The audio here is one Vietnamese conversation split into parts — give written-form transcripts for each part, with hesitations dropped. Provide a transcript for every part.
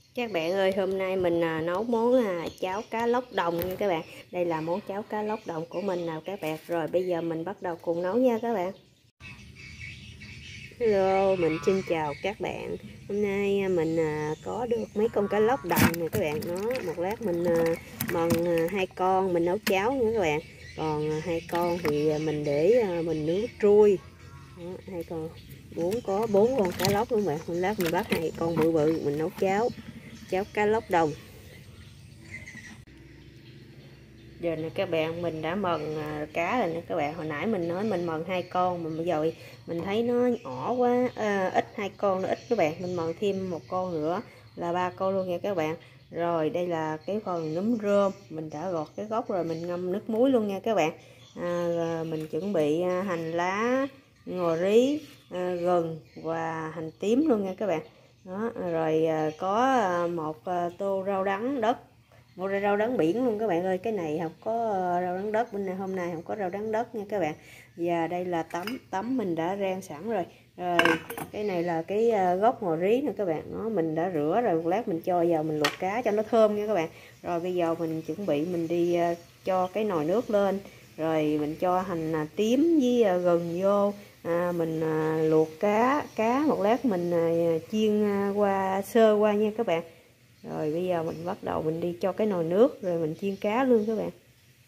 Các bạn ơi, hôm nay mình nấu món cháo cá lóc đồng nha các bạn. Đây là món cháo cá lóc đồng của mình nào các bạn. Rồi bây giờ mình bắt đầu cùng nấu nha các bạn. Hello, mình xin chào các bạn. Hôm nay mình có được mấy con cá lóc đồng nè các bạn. Nó một lát mình mần 2 con mình nấu cháo nha các bạn. Còn 2 con thì mình để mình nướng trui. Đó, 2 con. Có 4 con cá lóc luôn bạn. Hôm lát mình bắt 2 con bự bự mình nấu cháo cá lóc đồng. Giờ nè các bạn, mình đã mần cá rồi nè các bạn. Hồi nãy mình nói mình mần 2 con, mà bây giờ mình thấy nó nhỏ quá, ít 2 con nó ít các bạn, mình mần thêm 1 con nữa là 3 con luôn nha các bạn. Rồi đây là cái phần núm rơm, mình đã gọt cái gốc rồi mình ngâm nước muối luôn nha các bạn. Mình chuẩn bị hành lá, ngò rí, gừng và hành tím luôn nha các bạn. Đó, rồi có một tô rau đắng đất, một rau đắng biển luôn các bạn ơi. Cái này không có rau đắng đất, bên này hôm nay không có rau đắng đất nha các bạn. Và đây là tấm mình đã rang sẵn rồi. Rồi cái này là cái gốc ngò rí nè các bạn, nó mình đã rửa rồi, một lát mình cho vào mình luộc cá cho nó thơm nha các bạn. Rồi bây giờ mình chuẩn bị mình đi cho cái nồi nước lên, rồi mình cho hành tím với gừng vô. Mình luộc cá một lát mình chiên qua sơ qua nha các bạn. Rồi bây giờ mình bắt đầu mình đi cho cái nồi nước rồi mình chiên cá luôn các bạn.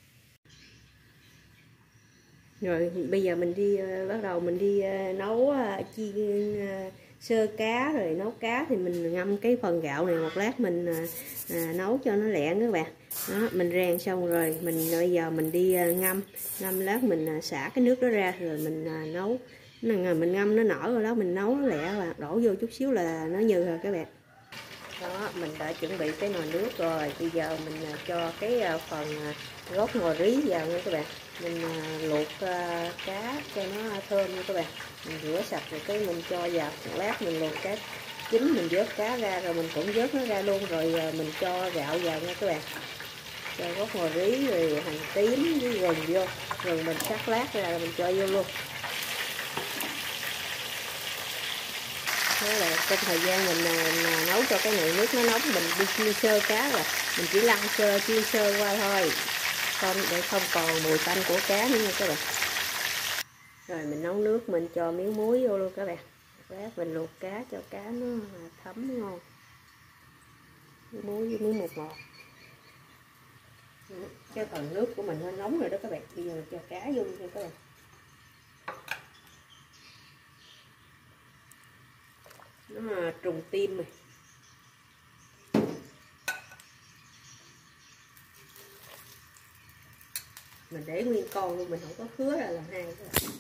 Rồi bây giờ mình đi bắt đầu mình đi nấu chiên sơ cá. Rồi nấu cá thì mình ngâm cái phần gạo này, một lát mình nấu cho nó lẹ các bạn. Đó, mình rang xong rồi bây giờ mình đi ngâm lát mình xả cái nước đó ra rồi mình nấu. Mình ngâm nó nở rồi đó mình nấu nó lẹ và đổ vô chút xíu là nó nhừ rồi các bạn. Đó, mình đã chuẩn bị cái nồi nước rồi. Bây giờ mình cho cái phần gốc ngò rí vào nha các bạn. Mình luộc cá cho nó thơm nha các bạn. Mình rửa sạch rồi cái mình cho vào. Một lát mình luộc cá chín mình vớt cá ra rồi mình cũng vớt nó ra luôn. Rồi mình cho gạo vào nha các bạn. Cho gốc ngò rí rồi hành tím với gừng vô. Rồi mình sắc lát ra rồi mình cho vô luôn. Thế là trong thời gian mình nấu cho cái nồi nước nó nóng, mình đi chiên sơ cá là mình chỉ lăn sơ chiên sơ qua thôi, không để không còn mùi tanh của cá nữa nha các bạn. Rồi mình nấu nước mình cho miếng muối vô luôn các bạn. Lát mình luộc cá cho cá nó thấm ngon, muối với miếng bột ngọt. Cái phần nước của mình nó nóng rồi đó các bạn. Bây giờ mình cho cá vô nha các bạn. Nó trùng tim này. Mình để nguyên con luôn, mình không có khứa ra làm hai các bạn.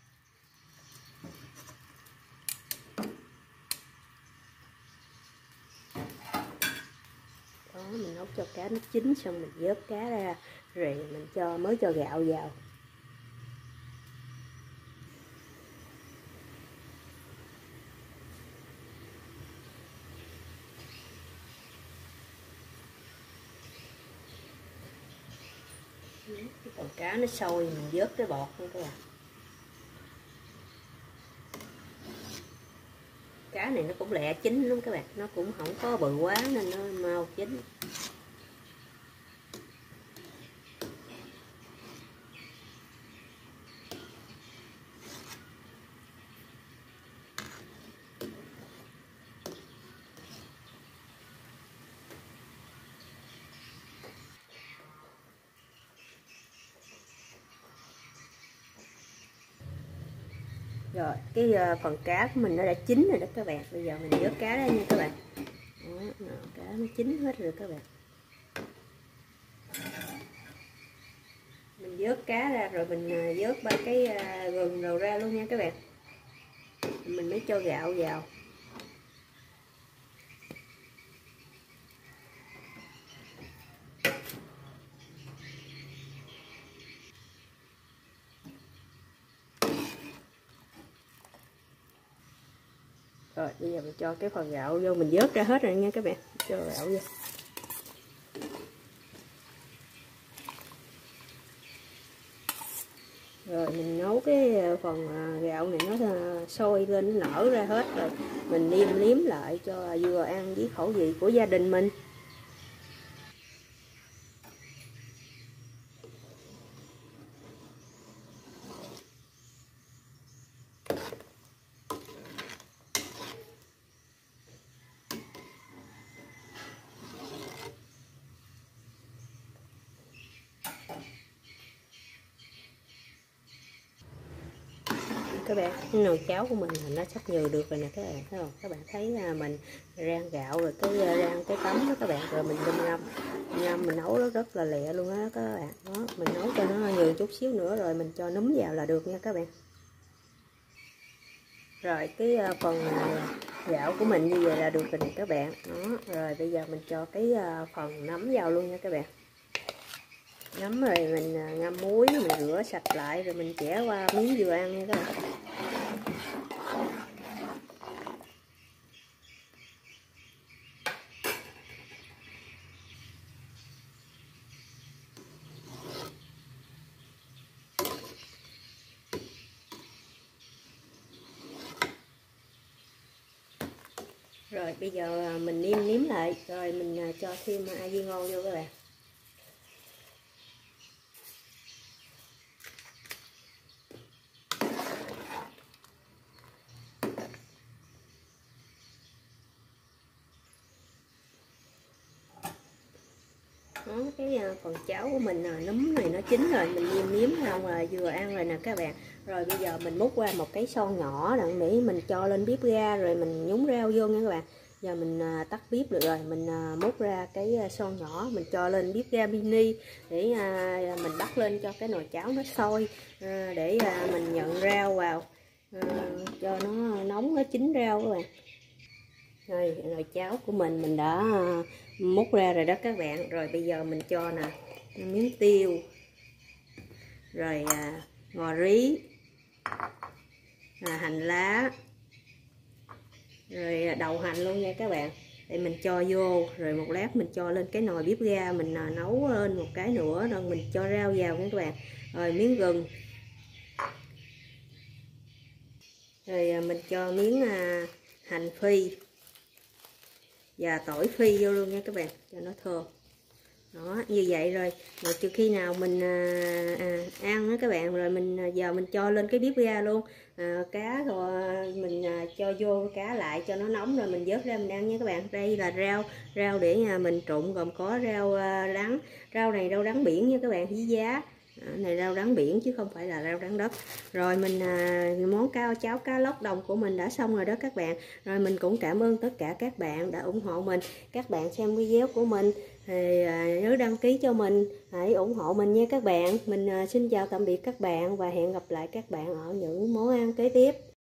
Đó, mình nấu cho cá nó chín xong mình vớt cá ra rồi mình mới cho gạo vào. Còn cá nó sôi mình vớt cái bọt nữa các bạn. Cá này nó cũng lẹ chín lắm các bạn, nó cũng không có bự quá nên nó mau chín. Rồi cái phần cá của mình nó đã chín rồi đó các bạn. Bây giờ mình vớt cá ra nha các bạn. Đó, cá nó chín hết rồi các bạn. Mình vớt cá ra rồi mình vớt ba cái gừng đầu ra luôn nha các bạn. Mình mới cho gạo vào. Rồi bây giờ mình cho cái phần gạo vô, mình vớt ra hết rồi nha các bạn. Cho gạo vô. Rồi mình nấu cái phần gạo này nó sôi lên, nó nở ra hết rồi mình nêm lại cho vừa ăn với khẩu vị của gia đình mình. Các bạn, cái nồi cháo của mình là nó sắp nhừ được rồi nè các bạn, thấy không? Các bạn thấy là mình rang gạo rồi cái rang cái tấm đó các bạn, rồi mình ngâm mình nấu nó rất là lẹ luôn á các bạn. Đó, mình nấu cho nó nhừ chút xíu nữa rồi mình cho núm vào là được nha các bạn. Rồi cái phần gạo của mình như vậy là được rồi nè các bạn. Đó, rồi bây giờ mình cho cái phần nấm vào luôn nha các bạn. Nấm rồi mình ngâm muối, mình rửa sạch lại rồi mình chẻ qua miếng vừa ăn nha các bạn. Rồi bây giờ mình nêm lại rồi mình cho thêm a di ngon vô các bạn. Đó, cái phần cháo của mình nấm này nó chín rồi, mình nêm xong rồi vừa ăn rồi nè các bạn. Rồi bây giờ mình múc qua một cái son nhỏ đặng để mình cho lên bếp ga rồi mình nhúng rau vô nha các bạn. Giờ mình tắt bếp được rồi, mình múc ra cái son nhỏ mình cho lên bếp ga mini để mình bắt lên cho cái nồi cháo nó sôi, để mình nhận rau vào cho nó nóng, nó chín rau các bạn. Rồi nồi cháo của mình đã múc ra rồi đó các bạn. Rồi bây giờ mình cho nè miếng tiêu, rồi ngò rí, hành lá, rồi đậu hành luôn nha các bạn. Để mình cho vô rồi một lát mình cho lên cái nồi bếp ga mình nấu lên một cái nữa rồi mình cho rau vào nha các bạn. Rồi miếng gừng, rồi mình cho miếng hành phi và tỏi phi vô luôn nha các bạn cho nó thơm. Đó, như vậy rồi trừ khi nào mình ăn đó các bạn, rồi mình giờ mình cho lên cái bếp ga luôn cá, rồi mình cho vô cá lại cho nó nóng rồi mình vớt ra mình ăn nha các bạn. Đây là rau để mình trộn, gồm có rau đắng, rau này rau đắng biển nha các bạn, với giá này rau đắng biển chứ không phải là rau đắng đất. Rồi mình món cháo cá lóc đồng của mình đã xong rồi đó các bạn. Rồi mình cũng cảm ơn tất cả các bạn đã ủng hộ mình. Các bạn xem video của mình thì nhớ đăng ký cho mình, hãy ủng hộ mình nha các bạn. Mình xin chào tạm biệt các bạn và hẹn gặp lại các bạn ở những món ăn kế tiếp.